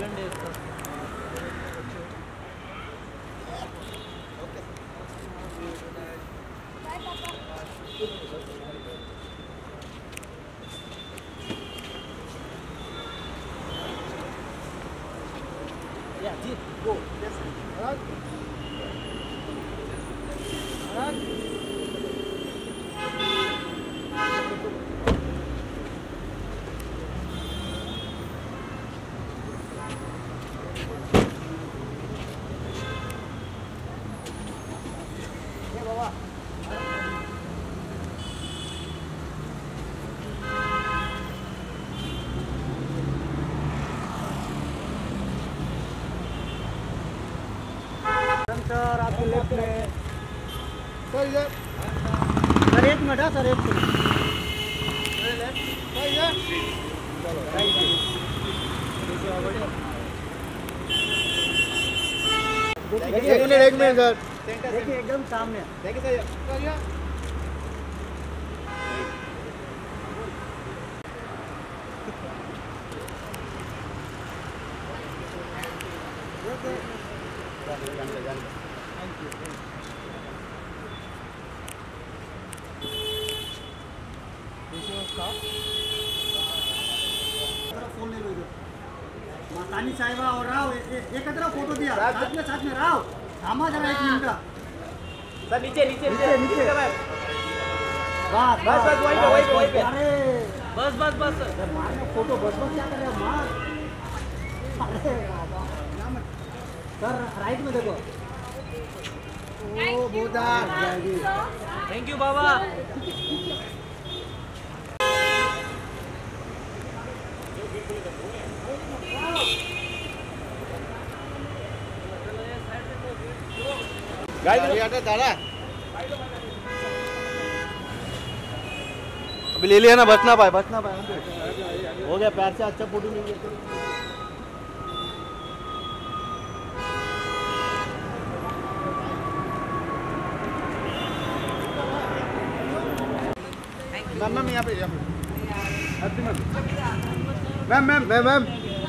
Yeah, Jeet, go. Yes. Alright. Yeah, Baba. Sir आपके left में sir इधर sir 1 minute है सर 1 मिनट सर इधर चलो थैंक यू देखिए 1 मिनट सर देखिए एकदम सामने देखिए सर मातानी साहिबा और राव एकत्र फोटो दिया साथ में राव थामा जरा 1 मिनट सर नीचे बस वही पे अरे बस मारने फोटो बस क्या कर रहे हो मार अरे सर राइट में देखो ओ बोदा थैंक यू बाबा गाड़ी दादा अभी ले लिया ना, बच ना पाए हो गया। पैर से अच्छा फोटो नहीं लिया। मैम यहाँ पे मैम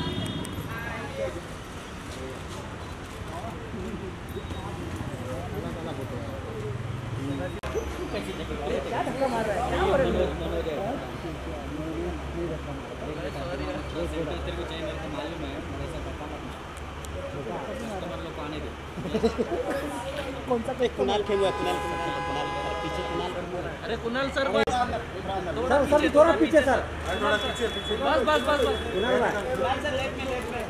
क्या धक्का मार रहा है? कौन सा कुणाल खेल हुआ? कुणाल पीछे कुणाल। अरे कुणाल सर सर थोड़ा पीछे सर, थोड़ा पीछे बस कुणाल सर लेफ्ट में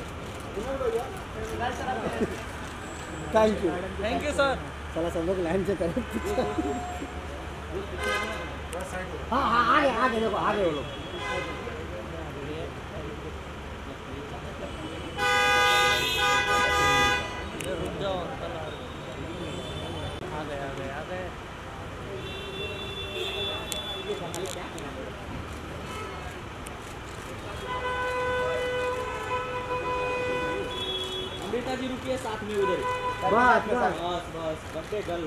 थैंक यू सर। चला सब लोग लाइन से करें। हाँ आगे देखो, आगे वो लोग। रुक जाओ आ गए। अमृता जी रुकिए साथ में उधर। बस बच्चे गल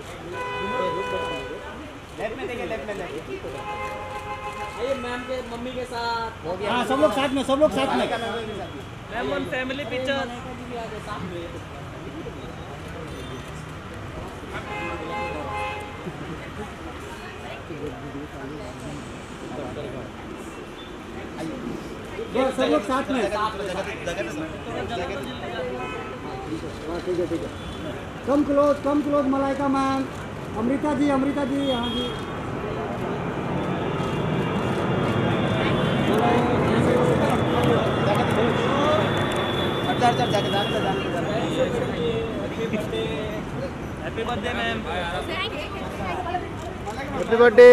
लेफ्ट में देखिए, लेफ्ट में आइए मैम के मम्मी के साथ। हाँ सब लोग साथ में मैम वन फैमिली पिक्चर। सब लोग साथ में। ठीक है। Come close Malaika ma'am. Amrita ji हाँ जी। Happy birthday ma'am. Happy birthday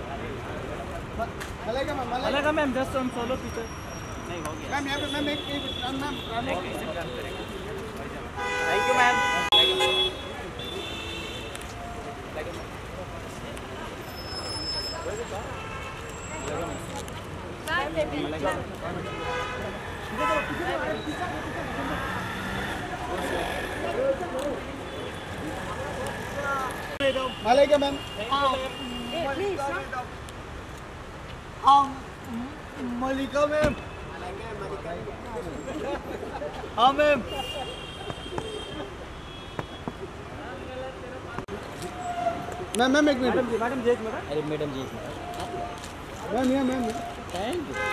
Malaika ma'am. Just on solo picture नहीं हो गया मैम। यहाँ पे मैम एक thank you ma'am. Malaika ma'am. Malika ma'am. हाँ मैम। मैम एक मिनट मैडम जी एक मिनट अरे madam ji ma'am thank you.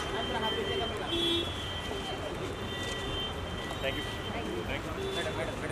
Thank you.